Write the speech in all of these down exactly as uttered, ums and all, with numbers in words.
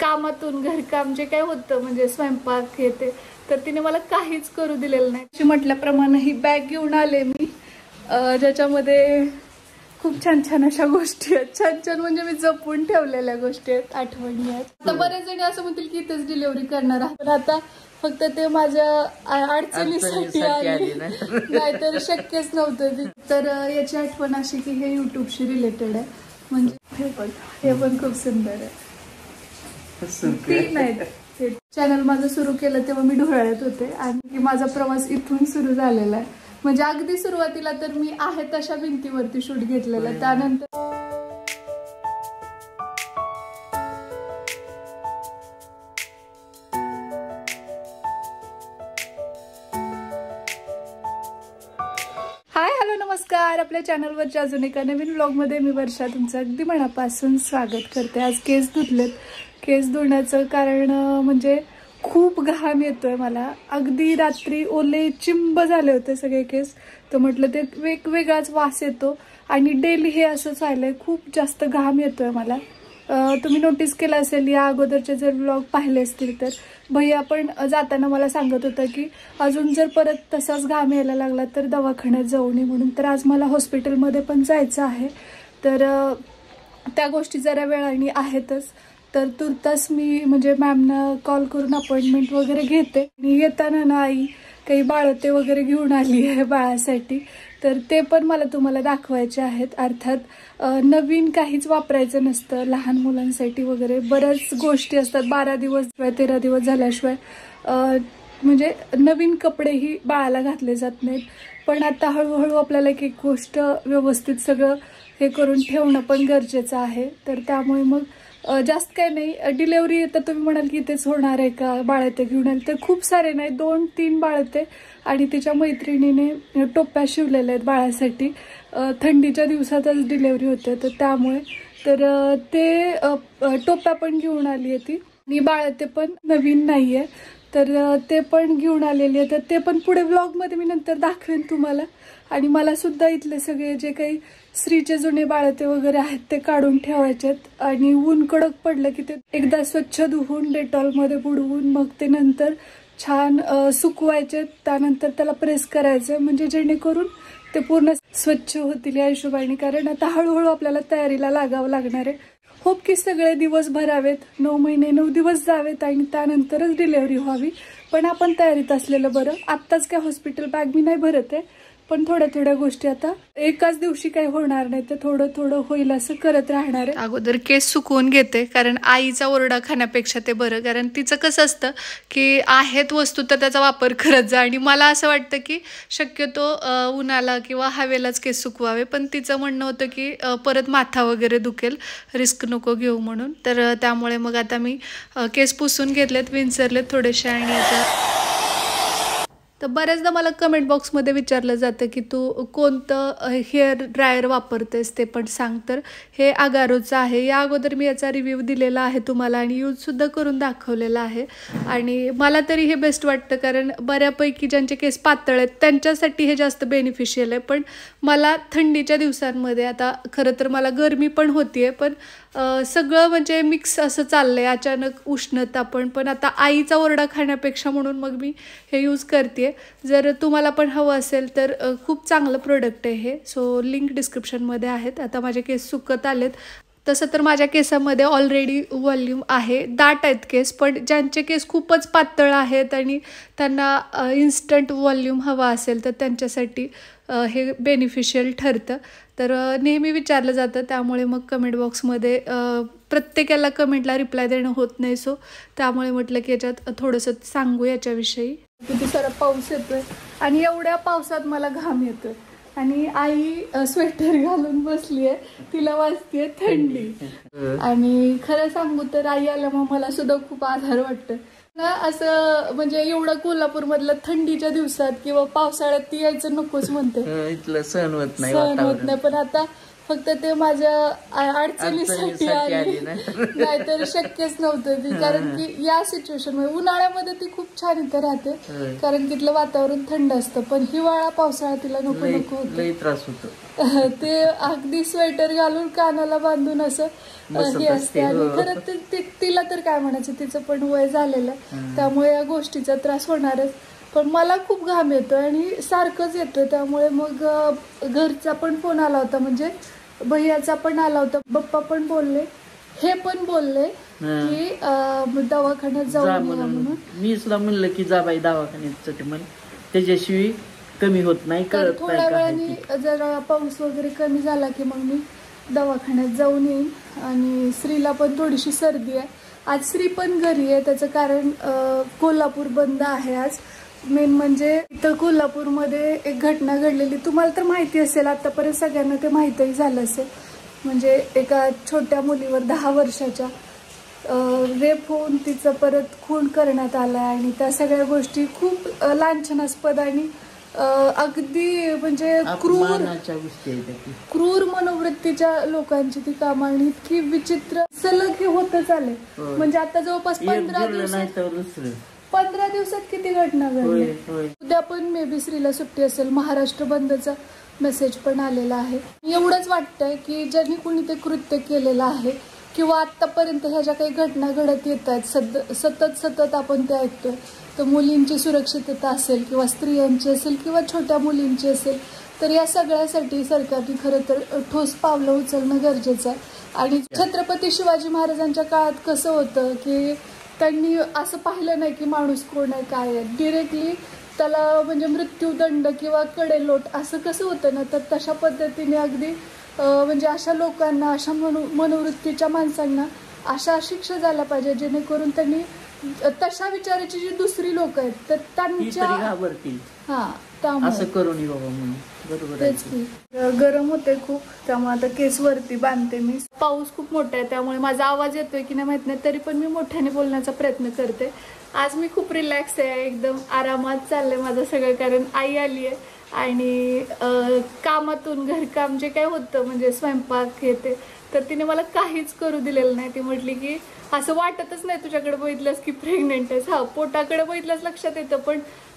कामातून घरकाम जे काय होतं म्हणजे स्वयंपाक हे ते, तर तिने मला काहीच करू दिलेलं नाही. म्हटल्याप्रमाणे ही बॅग घेऊन आले मी, ज्याच्यामध्ये खूप छान छान अशा गोष्टी आहेत. छान छान म्हणजे मी जपून ठेवलेल्या गोष्टी आहेत, आठवणी आहेत. आता बरेच जण असं म्हणतील की इथेच डिलिव्हरी करणार आहे, पण आता फक्त ते माझ्या अडचणीसाठी आली, नाहीतर शक्यच नव्हतं. तर याची आठवण अशी की हे युट्यूबशी रिलेटेड आहे. म्हणजे हे पण हे पण खूप सुंदर आहे. तीन आहेत. चॅनल माझं सुरू केलं तेव्हा मी ढोळ्यात होते आणि माझा प्रवास इथून सुरू झालेला आहे. म्हणजे अगदी सुरुवातीला तर मी आहे तशा भिंतीवरती शूट घेतलेलं. त्यानंतर हाय हॅलो नमस्कार, आपल्या चॅनलवरच्या अजून एका नवीन व्लॉगमध्ये मी वर्षा तुमचं अगदी मनापासून स्वागत करते. आज केस धुतलेत. केस धुण्याचं कारण म्हणजे खूप घाम येतोय मला. अगदी रात्री ओले चिंब झाले होते सगळे केस, तर म्हटलं ते वेगवेगळाच वास येतो आणि डेली हे असंच व्हायलंय. खूप जास्त घाम येतोय मला. तुम्ही नोटीस केलं असेल, या अगोदरचे जर व्लॉग पाहिले असतील तर भैया पण जाताना मला सांगत होता की अजून जर परत तसाच घाम यायला लागला तर दवाखान्यात जाऊ नये म्हणून. तर आज मला हॉस्पिटलमध्ये पण जायचं आहे, तर त्या गोष्टी जरा वेळाने आहेतच. तर तुर्तास मी म्हणजे मॅमना कॉल करून अपॉइंटमेंट वगैरे घेते. आणि येताना ना आई काही बाळते वगैरे घेऊन आली आहे बाळासाठी, तर ते पण मला तुम्हाला दाखवायचे आहेत. अर्थात नवीन काहीच वापरायचं नसतं लहान मुलांसाठी वगैरे. बऱ्याच गोष्टी असतात, बारा दिवस तेरा दिवस झाल्याशिवाय म्हणजे नवीन कपडेही बाळाला घातले जात नाहीत. पण आता हळूहळू आपल्याला एक एक गोष्ट व्यवस्थित सगळं हे करून ठेवणं पण गरजेचं आहे. तर त्यामुळे मग जास्त काही नाही. डिलेवरी तर तुम्ही म्हणाल की इथेच होणार आहे का, बाळते घेऊन आले, तर खूप सारे नाही, दोन तीन बाळते आणि तिच्या मैत्रिणीने टोप्या शिवलेल्या आहेत बाळासाठी. थंडीच्या दिवसातच डिलेवरी होते, तर त्यामुळे तर ते टोप्या पण घेऊन आली आहे ती. आणि बाळते पण नवीन नाही आहे, तर ते पण घेऊन आलेली आहे. तर ते पण पुढे व्लॉगमध्ये मी नंतर दाखवेन तुम्हाला. आणि मला सुद्धा इथले सगळे जे काही स्त्रीचे जुने बाळते वगैरे आहेत ते काढून ठेवायचेत. आणि ऊन कडक पडलं की ते एकदा स्वच्छ धुवून डेटॉलमध्ये बुडवून मग ते नंतर छान सुकवायचे. त्यानंतर त्याला प्रेस करायचं, म्हणजे जेणेकरून ते पूर्ण स्वच्छ होतील या हिशोबाने. कारण आता हळूहळू आपल्याला तयारीला लागावं लागणार आहे. होप की सगळे दिवस भरावेत, नऊ महिने नऊ दिवस जावेत आणि त्यानंतरच डिलेव्हरी व्हावी. पण आपण तयारीत असलेलं बरं. आत्ताच काय हॉस्पिटल बॅग मी नाही भरत आहे, पण थोड्या थोड्या गोष्टी आता एकाच दिवशी काही होणार नाही, तर थोडं थोडं होईल असं करत राहणार आहे. अगोदर केस सुकवून घेते, कारण आईचा ओरडा खाण्यापेक्षा ते बरं. कारण तिचं कसं असतं की आहेत वस्तू तर त्याचा वापर करत जा, आणि मला असं वाटतं की शक्यतो उन्हाला किंवा हवेलाच केस सुकवावे. पण तिचं म्हणणं होतं की परत माथा वगैरे दुखेल, रिस्क नको घेऊ म्हणून. तर त्यामुळे मग आता मी केस पुसून घेतलेत, विंचरलेत थोडेसे. आणि आता तर बऱ्याचदा मला कमेंट बॉक्समध्ये विचारलं जातं की तू कोणतं हेअर ड्रायर वापरतेस ते पण सांग. तर हे अगारोचं आहे. या अगोदर मी याचा रिव्ह्यू दिलेला आहे तुम्हाला आणि यूजसुद्धा करून दाखवलेला आहे. आणि मला तरी हे बेस्ट वाटतं, कारण बऱ्यापैकी ज्यांचे केस पातळ आहेत त्यांच्यासाठी हे जास्त बेनिफिशियल आहे. पण मला थंडीच्या दिवसांमध्ये, आता खरं तर मला गरमी पण होतीये, पण सगळं म्हणजे मिक्स असं चाललंय, अचानक उष्णता पण. पण आता आईचा ओरडा खाण्यापेक्षा म्हणून मग मी हे यूज करते. जर तुम्हाला पण हवं असेल तर खूप चांगलं प्रोडक्ट आहे हे. सो लिंक डिस्क्रिप्शनमध्ये आहेत. आता माझे केस सुकत आलेत. तसं तर माझ्या केसामध्ये ऑलरेडी व्हॉल्यूम आहे, दाट आहेत केस. पण ज्यांचे केस खूपच पातळ आहेत आणि त्यांना इन्स्टंट व्हॉल्यूम हवा असेल तर त्यांच्यासाठी हे बेनिफिशियल ठरतं. तर नेहमी विचारलं जातं, त्यामुळे मग कमेंट बॉक्समध्ये प्रत्येकाला कमेंटला रिप्लाय देणं होत नाही. सो त्यामुळे म्हटलं की याच्यात थोडंसं सांगू याच्याविषयी. किती सारा पाऊस येतोय आणि एवढ्या पावसात मला घाम येतोय. आणि आई स्वेटर घालून बसली आहे, तिला वाजतीये थंडी. आणि खरं सांगू तर आई आल्यामुळे मला सुद्धा खूप आधार वाटतं ना. असं म्हणजे एवढं कोल्हापूर मधलं थंडीच्या दिवसात किंवा पावसाळ्यात ती यायचं नकोच म्हणते, इथलं सहन होत नाही, सहन होत नाही. पण आता फक्त ते माझ्या अडचणीसाठी आली, नाहीतर शक्यच नव्हतं ती. कारण की या सिच्युएशन मध्ये उन्हाळ्यामध्ये ती खूप छान इथे राहते, कारण की इथलं वातावरण थंड असतं. पण हिवाळा पावसाळा तिला नको नको होतं, त्रास होतो. ते अगदी स्वेटर घालून कानाला बांधून असं हे असते. आणि खरं तर तिला तर काय म्हणायचं, तिचं पण वय झालेलं, त्यामुळे या गोष्टीचा त्रास होणारच. पण मला खूप घाम येतो आणि सारखंच येतं, त्यामुळे मग घरचा पण फोन आला होता, म्हणजे भैयाचा पण आला होता. पप्पा पण बोलले, हे पण बोलले की दवाखान्यात जाऊन म्हणून. मी सुद्धा म्हणलं की जा बाई दवाखान्यात, म्हण त्याच्याशिवाय कमी होत नाही. थोड्या वेळाने जरा पाऊस वगैरे कमी झाला की मग मी दवाखान्यात जाऊन येईन. आणि श्रीला पण थोडीशी सर्दी आहे. आज श्री पण घरी आहे, त्याचं कारण कोल्हापूर बंद आहे आज. मेन म्हणजे इथं कोल्हापूरमध्ये एक घटना घडलेली, तुम्हाला तर माहिती असेल, आतापर्यंत सगळ्यांना ते माहितीही झालं असेल. म्हणजे एका छोट्या मुलीवर दहा वर्षाच्या रेप होऊन तिचं परत खून करण्यात आला. आणि त्या सगळ्या गोष्टी खूप लांछनास्पद आणि अगदी म्हणजे क्रूर क्रूर मनोवृत्तीच्या लोकांची ती कामं, आणि इतकी विचित्र सलग हे होतच आले. म्हणजे आता जवळपास पंधरा दिवसात पंधरा दिवसात किती घटना घडली. उद्या पण मे बी श्रीला सुट्टी असेल, महाराष्ट्र बंदचा मेसेज पण आलेला आहे. एवढंच वाटतंय की ज्यांनी कुणी ते कृत्य केलेलं आहे किंवा आतापर्यंत ह्या ज्या काही घटना घडत येत आहेत, सद सतत सतत आपण ते ऐकतोय, तर मुलींची सुरक्षितता असेल किंवा स्त्रियांची असेल किंवा छोट्या मुलींची असेल, तर या सगळ्यासाठी सरकारने खरं तर ठोस पावलं उचलणं गरजेचं आहे. आणि छत्रपती शिवाजी महाराजांच्या काळात कसं होतं की त्यांनी असं पाहिलं नाही की माणूस कोण आहे काय आहे, डिरेक्टली त्याला म्हणजे मृत्यूदंड किंवा कडेलोट असं कसं होतं ना, तर तशा पद्धतीने अगदी म्हणजे अशा लोकांना, अशा मनो मनोवृत्तीच्या माणसांना अशा शिक्षा झाल्या पाहिजे, जेणेकरून त्यांनी तशा विचाराची जी दुसरी लोक आहेत तर त्यांच्या हा असं करून बाबा म्हणून. बरोबर. गरम होते खूप, त्यामुळे आता केस वरती बांधते मी. पाऊस खूप मोठा आहे, त्यामुळे माझा आवाज येतोय की नाही माहित नाही, तरी पण मी मोठ्याने बोलण्याचा प्रयत्न करते. आज मी खूप रिलॅक्स आहे, एकदम आरामात चाललंय माझं सगळं, कारण आई आली आहे आणि कामातून घरकाम जे काय होतं म्हणजे स्वयंपाक येते, तर तिने मला काहीच करू दिलेलं नाही. ती म्हटली की असं वाटतच नाही तुझ्याकडे बघितलंस की प्रेग्नेंट आहेस. हा, पोटाकडे बघितलंच लक्षात येतं, पण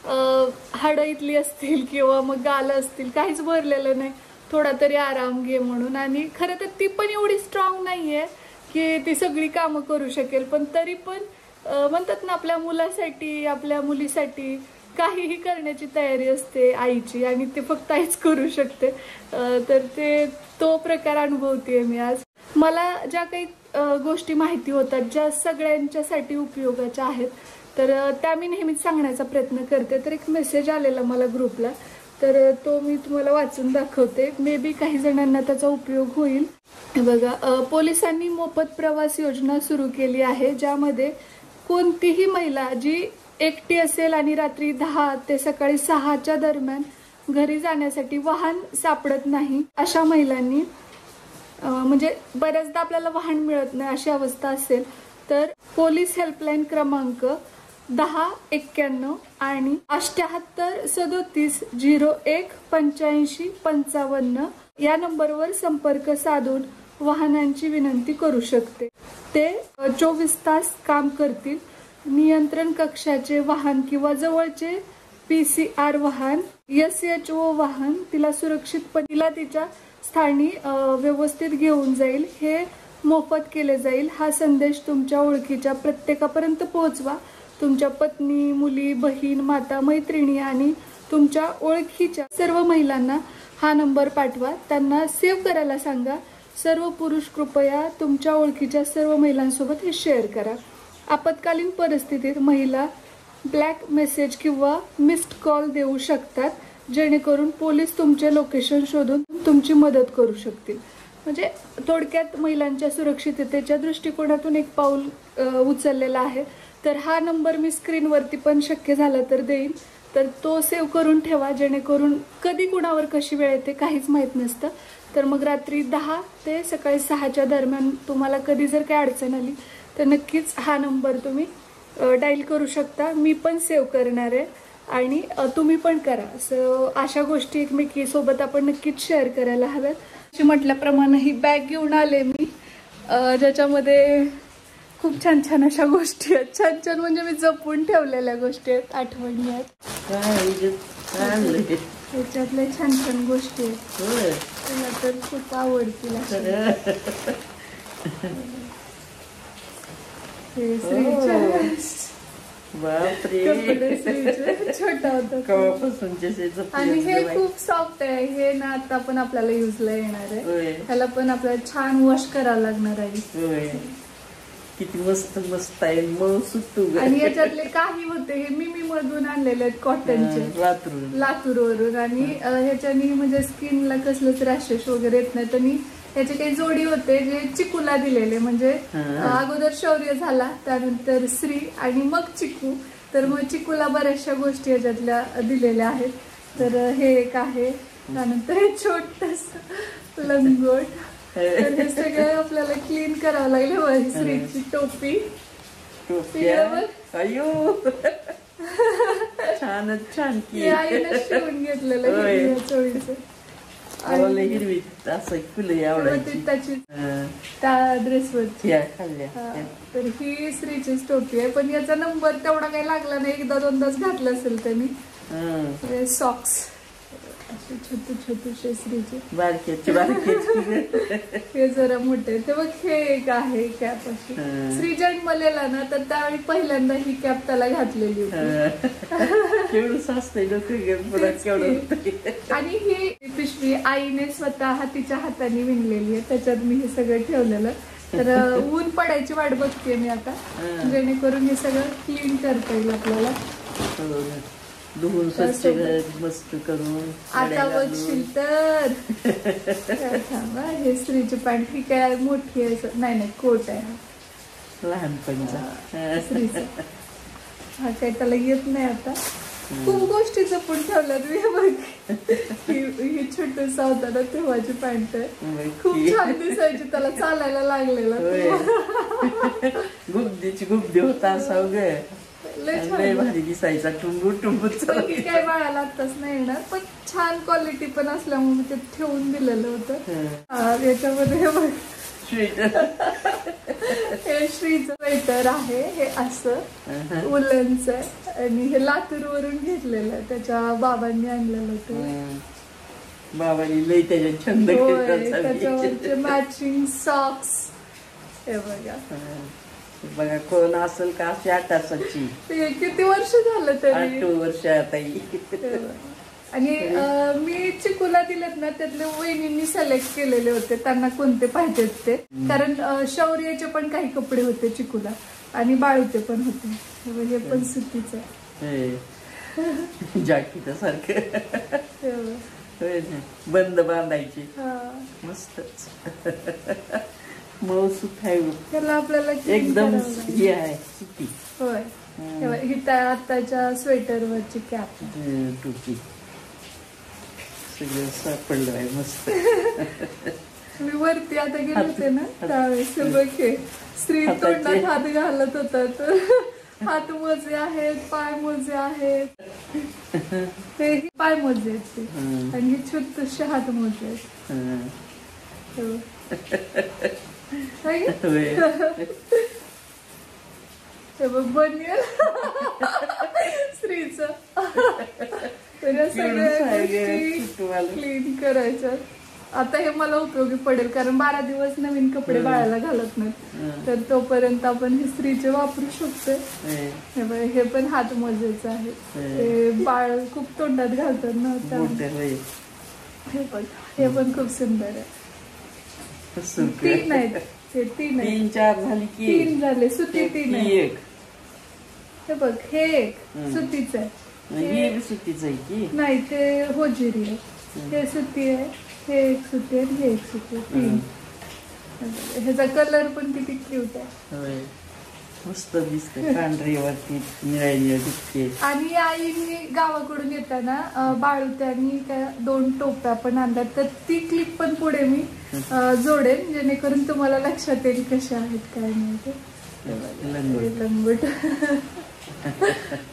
हाडं इथली असतील किंवा मग गालं असतील, काहीच भरलेलं नाही, थोडा तरी आराम घे म्हणून. आणि खरं तर ती पण एवढी स्ट्रॉंग नाहीये की ती सगळी कामं करू शकेल, पण तरी पण म्हणतात ना, आपल्या मुलासाठी आपल्या मुलीसाठी काहीही करण्याची तयारी असते आईची, आणि ते फक्त आईच करू शकते. तर ते तो प्रकार अनुभवतेय मी आज. मला ज्या काही गोष्टी माहिती होतात, ज्या सगळ्यांच्यासाठी उपयोगाच्या आहेत, तर त्या मी नेहमीच सांगण्याचा प्रयत्न करते. तर एक मेसेज आलेला मला ग्रुपला, तर तो मी तुम्हाला वाचून दाखवते. मे बी काही जणांना त्याचा उपयोग होईल. बघा, पोलिसांनी मोफत प्रवास योजना सुरू केली आहे, ज्यामध्ये कोणतीही महिला जी एकटी असेल आणि रात्री दहा ते सकाळी सहाच्या दरम्यान घरी जाण्यासाठी वाहन सापडत नाही, अशा महिलांनी म्हणजे बऱ्याचदा आपल्याला वाहन मिळत नाही अशी अवस्था असेल, तर पोलीस हेल्पलाईन क्रमांक दहा एक्क्याण्णव आणि अठ्याहत्तर सदोतीस झिरो एक पंच्याऐंशी पंचावन्न या नंबरवर संपर्क साधून वाहनांची विनंती करू शकते. ते चोवीस तास काम करतील. नियंत्रण कक्षाचे वाहन किंवा जवळचे पीसीआर वाहन, एस एच ओ वाहन तिला सुरक्षितपणे तिला तिच्या स्थानी व्यवस्थित घेऊन जाईल. हे मोफत केले जाईल. हा संदेश तुमच्या ओळखीच्या प्रत्येकापर्यंत पोहोचवा. तुमच्या पत्नी, मुली, बहीण, माता, मैत्रिणी आणि तुमच्या ओळखीच्या सर्व महिलांना हा नंबर पाठवा. त्यांना सेव्ह करायला सांगा. सर्व पुरुष कृपया तुमच्या ओळखीच्या सर्व महिलांसोबत हे शेअर करा. आपत्कालीन परिस्थितीत महिला ब्लॅक मेसेज किंवा मिस्ड कॉल देऊ शकतात, जेणेकरून पोलीस तुमचे लोकेशन शोधून तुमची मदत करू शकतील. म्हणजे थोडक्यात महिलांच्या सुरक्षिततेच्या दृष्टिकोनातून एक पाऊल उचललेला आहे. तर हा नंबर मी स्क्रीनवरती पण शक्य झाला तर देईन, तर तो सेव्ह करून ठेवा, जेणेकरून कधी कुणावर कशी वेळ येते काहीच माहीत नसतं. तर मग रात्री दहा ते सकाळी सहाच्या दरम्यान तुम्हाला कधी जर काही अडचण आली तर नक्कीच हा नंबर तुम्ही डायल करू शकता. मी पण सेव्ह करणार आहे आणि तुम्ही पण करा. सो अशा गोष्टी एकमेकीसोबत आपण नक्कीच शेअर करायला हव्यात. म्हटल्याप्रमाणे ही बॅग घेऊन आले मी, ज्याच्यामध्ये खूप छान छान अशा गोष्टी आहेत. छान छान म्हणजे मी जपून ठेवलेल्या गोष्टी आहेत, आठवणी आहेत. त्याच्यातल्या छान छान गोष्टी आहेत, मला तर खूप आवडतील. हे छोटा होता आणि हे खूप सॉफ्ट आहे. हे ना आता पण आपल्याला युजला येणार आहे. त्याला पण आपल्याला छान वॉश करावं लागणार आहे. किती मस्त मस्त आहे, मग सुटू. आणि याच्यातले काही होते हे मिमी मधून आणलेले आहेत, कॉटनचे, लातूर लातूर वरून. आणि ह्याच्यानी म्हणजे स्किनला कसलंच रॅशेस वगैरे येत नाही. आणि ह्याचे काही जोडी होते जे चिकूला दिलेले, म्हणजे अगोदर शौर्य झाला, त्यानंतर श्री आणि मग चिकू. तर मग चिकूला बऱ्याचशा गोष्टी याच्यातल्या दिलेल्या आहेत. तर हे एक आहे, त्यानंतर हे छोटस लंगोट. तर हे सगळं आपल्याला क्लीन करावं लागले. श्रीची टोपी, छान छान आईनं शिवून घेतलेलं चोळीचं. हिरवी असं फुलं आवडायची त्याची त्या ड्रेसवरची. तर ही श्रीचीच टोपी आहे, पण याचा नंबर तेवढा काही लागला नाही, एकदा दोनदाच घातला असेल त्यांनी. सॉक्स असे छोटे छोटेसे श्रीचे, बारक्याचे बारक्याचे. हे जरा मोठे. ते बघ हे एक आहे कॅप अशी. श्री जन्मलेला ना, तर त्यावेळी पहिल्यांदा ही कॅप त्याला घातलेली होती. आणि ही पिशवी आईने स्वतः तिच्या हाताने विणलेली आहे, त्याच्यात मी हे सगळं ठेवलेलं. तर ऊन पडायची वाट बघते मी आता, जेणेकरून हे सगळं क्लीन करता येईल आपल्याला. धुवून स्वच्छ मस्त करून. आता बघशील तर थांबा, हे स्त्रीची पॅन्ट ही काय मोठी आहे, नाही नाही कोट आहे लहानपणीचा स्त्रीचा. हा काय त्याला येत नाही आता. खूप गोष्टी जपून ठेवल्यात मी. बघ ही छोटस होता ना तेव्हाची पॅन्ट आहे, खूप छान दिसायची, त्याला चालायला लागलेला. गुब्दीची गुब्दी होता असा ग, लय भारी दिसायचा, टुंबू टुंबू. काय बाळाला आत्ताच नाही येणार, पण छान क्वालिटी पण असल्यामुळे ते ठेवून दिलेलं होतं. याच्यामध्ये हे बघ स्वेटर, हे श्रीचं स्वेटर आहे, हे असं उलनच आहे. आणि हे लातूर वरून घेतलेलं आहे, त्याच्या बाबांनी आणलेलं होतं. बाबांनी लय त्याच्या छंद. त्याच्यावरचे मॅचिंग सॉक्स हे बघा. बघा कोण असेल का अशी आठ तासाची. किती वर्ष झालं तरी, आठ वर्ष आता. आणि मी चिकूला दिलेत ना, त्यातले वहिनींनी सिलेक्ट केलेले होते त्यांना कोणते पाहिजेत ते. कारण शौर्याचे पण काही कपडे होते चिकूला आणि बाळूचे पण होते. हे पण सुतीच आहे, जॅकेट सारखं बंद बांधायची, मस्तच मौसूत आहे. त्याला आपल्याला एकदम हे आहे सुती. होय, ही आताच्या स्वेटरवरची कॅप, टोपी, सगळं सापडलं आहे मस्त. मी वरती आता गेले होते ना त्यावेळेस बघ स्त्री तोंडात हात घालत होता. तर हात मोजे आहेत, पाय मोजे आहेत, ते पाय मोजे आहेत ते, आणि हे छोटेसे हात मोजे आहेत. हे बघ बनियल स्त्रीच. तर सगळ्या गोष्टी क्लीन करायच्या. आता हे मला उपयोगी पडेल, कारण बारा दिवस नवीन कपडे बाळाला घालत नाहीत, तर तोपर्यंत आपण हे स्त्रीचे वापरू शकतो. हे पण हात मोजेचं आहे, ते बाळ खूप तोंडात घालतात ना त्यामुळे. हे पण हे पण खूप सुंदर आहे. तीन आहेत, हे तीन आहे, तीन चार झाली की तीन झाले. सुती तीन आहे. हे बघ हे एक सुतीच आहे, हे सुतीच आहे की नाही, ते होजिरी आहे. हे सुती आहे, हे एक सुती आहे, हे एक सुती आहे. तीन. ह्याचा कलर पण किती क्यूट आहे, मस्त दिसते, पांढरीवरती निळ्या दिसते. आणि आईने गावाकडून येताना बाळूत्यानी त्या दोन टोप्या पण आणल्यात, तर ती क्लिप पण पुढे मी जोडेन, जेणेकरून तुम्हाला लक्षात येईल कशा आहेत काय नाही ते. लंगोट.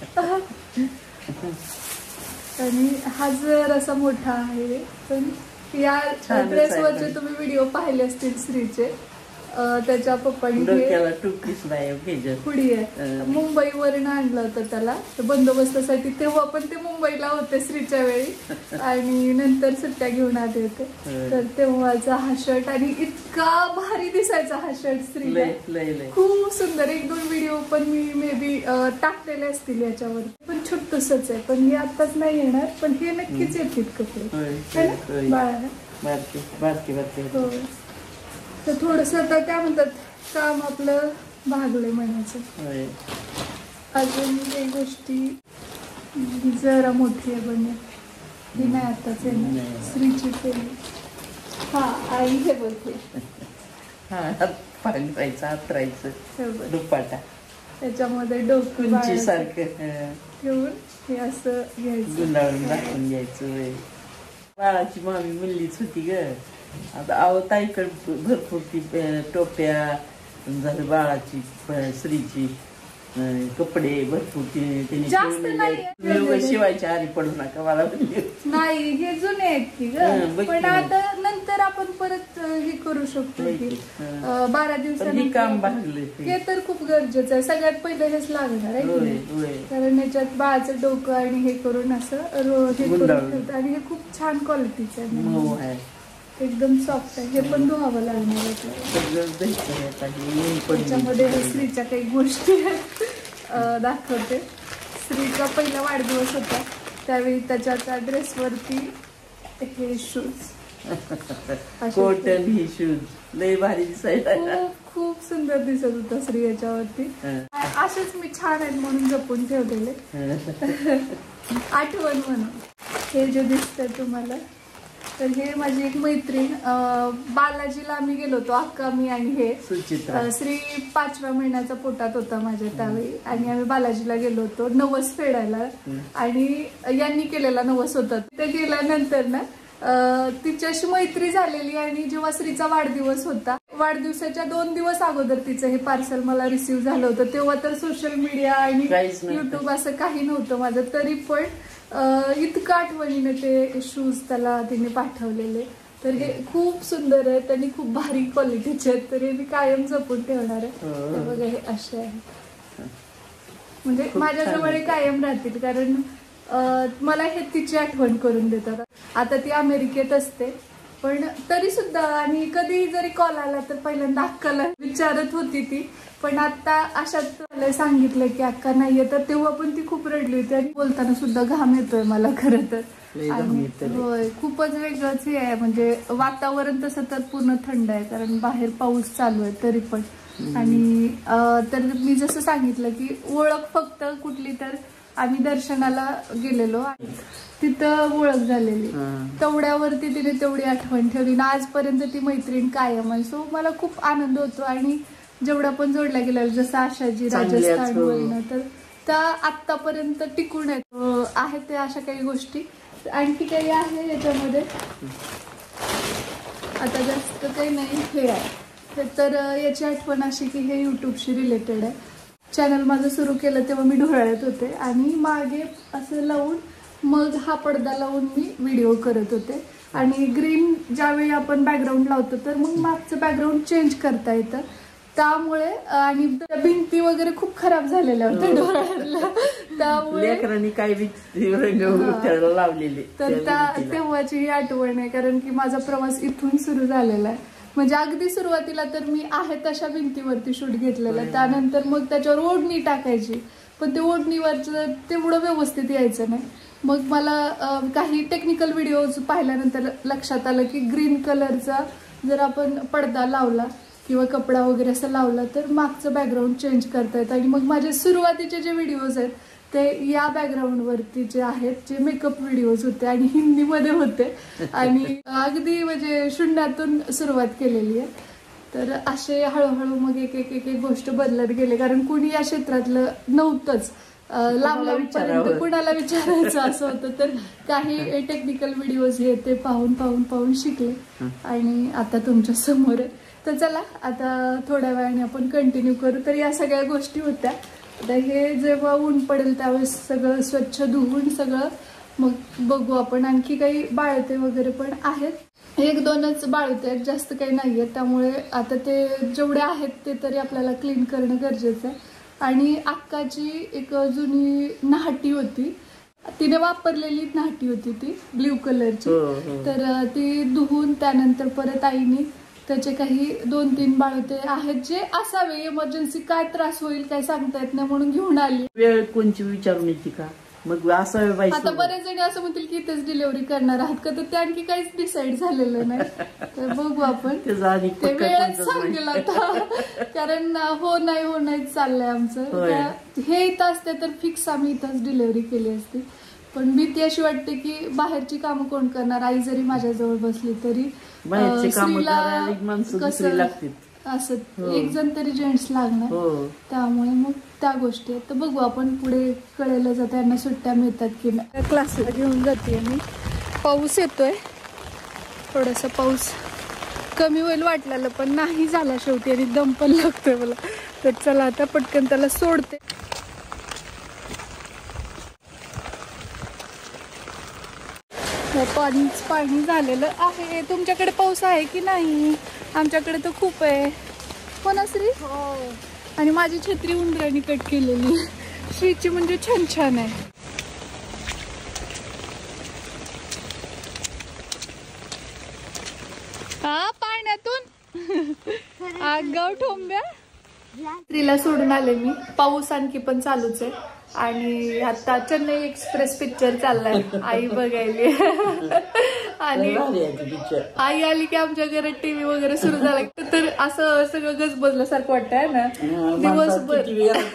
आणि हा जर असा मोठा आहे, पण या ड्रेसवरचे तुम्ही व्हिडिओ पाहिले असतील श्रीचे. त्याच्या पप्पांनी पुढी आहे मुंबईवरून आणलं होतं त्याला बंदोबस्तासाठी. तेव्हा पण ते मुंबईला होते श्रीच्या वेळी आणि नंतर सुट्ट्या घेऊन आले होते. तर तेव्हाचा हा शर्ट आणि इतका भारी दिसायचा हा शर्ट श्रीला, खूप सुंदर. एक दोन व्हिडिओ पण मी मे बी टाकलेले असतील याच्यावर, पण छोटसच आहे. पण हे आताच नाही येणार, पण हे नक्कीच येतील कपडे बाळा. तर थोडस आता काय म्हणतात काम आपलं भागलंय म्हणायचं. अजून काही गोष्टी जरा मोठी आहे बने ही नाही आताच आहे ना श्रीची केली. हा आई हे बोलते दुपाटा त्याच्यामध्ये डोकं सारखं घेऊन हे असं घ्यायचं, गुंडाळून दाखवून घ्यायचं. बाळाची मामी म्हणलीच होती ग आता. अहो ताईकडे भरपूर ती टोप्या झाली बाळाची श्रीची कपडे भरपूर त्यांनी शिवायच्या आधी पडू नका मला नाही. हे जुने आहेत की ग, पण आता नंतर आपण परत हे करू शकतो की बारा दिवसांनी काम भागले. हे तर खूप गरजेचं आहे. सगळ्यात पहिलं हेच लागणार आहे कारण याच्यात बाळाचं डोकं आणि हे करून असं हे करून ठेवतात आणि हे खूप छान क्वालिटीचं आहे, एकदम सॉफ्ट आहे. हे पण धुवावं लागणार आहे. त्याच्यामध्ये श्रीच्या काही गोष्टी दाखवते. श्रीचा पहिला वाढदिवस होता त्यावेळी त्याच्या त्या ड्रेसवरती हे शूज, कॉटन ही शूज लय भारी दिसायला, खूप खूप सुंदर दिसत होता श्री याच्यावरती. असेच मी छान आहेत म्हणून जपून ठेवलेले आठवण म्हणून. हे जे दिसतंय तुम्हाला तर हे माझी एक मैत्रीण बालाजीला आम्ही गेलो होतो अक्का मी आणि हे श्री पाचव्या महिन्याचा पोटात होता माझ्या त्यावेळी आणि आम्ही बालाजीला गेलो होतो नवस फेडायला आणि यांनी केलेला नवस होता. तिथे गेल्यानंतर ना तिच्याशी मैत्री झालेली आणि जेव्हा श्रीचा वाढदिवस होता वाढदिवसाच्या दोन दिवस अगोदर तिचं हे पार्सल मला रिसीव्ह झालं होतं. तेव्हा तर सोशल मीडिया आणि युट्यूब असं काही नव्हतं माझं, तरी पण इतकं आठवणीने ते शूज त्याला तिने पाठवलेले. तर हे खूप सुंदर आहे, त्यांनी खूप भारी क्वालिटीचे आहेत, तर हे मी कायम जपून ठेवणार आहे. बघा हे असे आहे, म्हणजे माझ्याजवळ कायम राहतील कारण मला हे तिची आठवण करून देतात. आता ती अमेरिकेत असते पण तरी सुद्धा आणि कधी जरी कॉल आला तर पहिल्यांदा अक्काला विचारत होती ती. पण आता अशात सांगितलं की अक्का नाहीये तर तेव्हा पण ती खूप रडली होती आणि बोलताना सुद्धा घाम येतोय मला खरं तर. होय खूपच वेगळंच हे आहे, म्हणजे वातावरण तसं तर पूर्ण थंड आहे कारण बाहेर पाऊस चालू आहे तरी पण. आणि तर मी जसं सांगितलं की ओळख फक्त कुठली तर आम्ही दर्शनाला गेलेलो तिथं ओळख झालेली तेवढ्यावरती तिने तेवढी आठवण ठेवली ना आजपर्यंत ती मैत्रीण कायम आहे. सो मला खूप आनंद होतो आणि जेवढा पण जोडला गेला जसं आशाजी राजस्थान वगैरे तर त्या आतापर्यंत टिकून आहेत ते अशा काही गोष्टी. आणखी काही आहे याच्यामध्ये आता जास्त काही नाही हे आहे तर याची आठवण अशी की हे युट्यूबशी रिलेटेड आहे. चॅनल माझं सुरू केलं तेव्हा मी ढोळ्यात होते आणि मागे असं लावून मग हा पडदा लावून मी व्हिडिओ करत होते आणि ग्रीन ज्यावेळी आपण बॅकग्राऊंड लावतो तर मग मागचं बॅकग्राऊंड चेंज करता येतं त्यामुळे. आणि भिंती वगैरे खूप खराब झालेल्या होत्या डोळ्याला त्यामुळे काही लावलेले तर त्या तेव्हाची ही आठवण आहे कारण की माझा प्रवास इथून सुरू झालेला आहे. म्हणजे अगदी सुरुवातीला तर मी आहे तशा भिंतीवरती शूट घेतलेलं त्यानंतर मग त्याच्यावर ओढणी टाकायची पण ते ओढणीवरचं तेवढं व्यवस्थित यायचं नाही. मग मला काही टेक्निकल व्हिडिओज पाहिल्यानंतर लक्षात आलं की ग्रीन कलरचा जर आपण पडदा लावला किंवा कपडा वगैरे असं लावला तर मागचं बॅकग्राऊंड चेंज करता येतं. आणि मग माझे सुरुवातीचे जे व्हिडिओज आहेत ते या बॅकग्राऊंडवरती जे आहेत जे मेकअप व्हिडिओज होते आणि हिंदीमध्ये होते आणि अगदी म्हणजे शून्यातून सुरुवात केलेली आहे. तर असे हळूहळू मग एक एक एक एक गोष्ट बदलत गेले कारण कुणी या क्षेत्रातलं नव्हतंच. लांब लांबपर्यंत कुणाला विचारायचं असं होतं तर काही टेक्निकल व्हिडिओज हे ते पाहून पाहून पाहून शिकले आणि आता तुमच्या समोर आहे. तर चला आता थोड्या वेळाने आपण कंटिन्यू करू. तर या सगळ्या गोष्टी होत्या. आता हे जेव्हा ऊन पडेल त्यावेळेस सगळं स्वच्छ धुवून सगळं मग बघू आपण. आणखी काही बाळते वगैरे पण आहेत एक दोनच बाळवते आहेत, जास्त काही नाहीये, त्यामुळे आता ते जेवढे आहेत ते तरी आपल्याला क्लीन करणं गरजेचं आहे. आणि अक्काची एक जुनी नाहटी होती, तिने वापरलेली नाहटी होती ती ब्ल्यू कलरची, तर ती धुवून त्यानंतर परत आईने त्याचे काही दोन तीन बाळवते आहेत जे असावे, इमर्जन्सी काय त्रास होईल काय सांगता येत नाही म्हणून घेऊन आली. वेळ कोणची विचारून येते का मग असं बाई. आता बरेच जण असं म्हणतील की इथेच डिलिव्हरी करणार आहात का, तर ते आणखी काहीच डिसाईड झालेलं नाही, तर बघू आपण ते वेळच सांगेल आता, कारण हो नाही हो नाही चाललंय आमचं. हे इथं असते तर फिक्स आम्ही इथंच डिलिव्हरी केली असती, पण भीती अशी वाटते की बाहेरची कामं कोण करणार, आई जरी माझ्याजवळ बसली तरी स्त्रीला कसं असं एक जण तरी जेंट्स लागणार, त्यामुळे मग त्या गोष्टी आहेत. तर बघू आपण पुढे कळेल जात त्यांना सुट्ट्या मिळतात की नाही. क्लासला घेऊन जाते मी. पाऊस येतोय, थोडासा पाऊस कमी होईल वाटलेलं पण नाही झाला शेवटी, आणि दम पण लागतोय मला. तर चला आता पटकन त्याला सोडते. पाणीच पाणी झालेलं आहे. तुमच्याकडे पाऊस आहे की नाही? आमच्याकडे तर खूप आहे. हो ना श्री? हो. आणि माझी छत्री उंदराने कट केलेली, श्रीची म्हणजे छान छान आहे. हा पाण्यातून आगाव ठोंब्या. स्त्रीला सोडून आले मी. पाऊस आणखी पण चालूच आहे आणि आता चेन्नई एक्सप्रेस पिक्चर चाललाय, आई बघायली. आणि आई आली की आमच्या घरात टीव्ही वगैरे सुरू झाला तर असं सगळं गजबजल्यासारखं वाटतंय ना दिवसभर.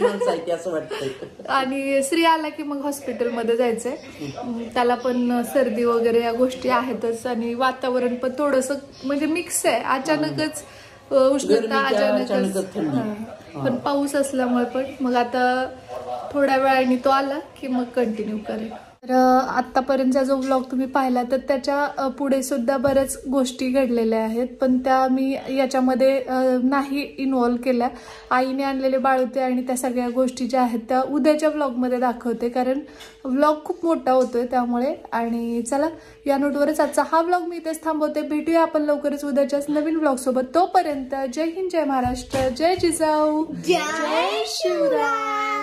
आणि श्री आला की मग हॉस्पिटलमध्ये जायचंय, त्याला पण सर्दी वगैरे या गोष्टी आहेतच, आणि वातावरण पण थोडस म्हणजे मिक्स आहे. अचानकच उष्णता, अचानकच पण पाऊस असल्यामुळे पण मग आता थोड्या वेळाने तो आला की मग कंटिन्यू करेल. तर आतापर्यंतचा जो व्लॉग तुम्ही पाहिला तर त्याच्या पुढे सुद्धा बऱ्याच गोष्टी घडलेल्या आहेत, पण त्या मी याच्यामध्ये नाही इन्व्हॉल्व केल्या. आईने आणलेले बाळवते आणि त्या सगळ्या गोष्टी ज्या आहेत त्या उद्याच्या व्लॉगमध्ये दाखवते, कारण व्लॉग खूप मोठा होतोय त्यामुळे. आणि चला या नोटवरच आजचा हा व्लॉग मी इथेच थांबवते. भेटूया आपण लवकरच उद्याच्याच नवीन व्लॉग सोबत. तोपर्यंत जय हिंद, जय महाराष्ट्र, जय जिजाऊ, जय शिवराय.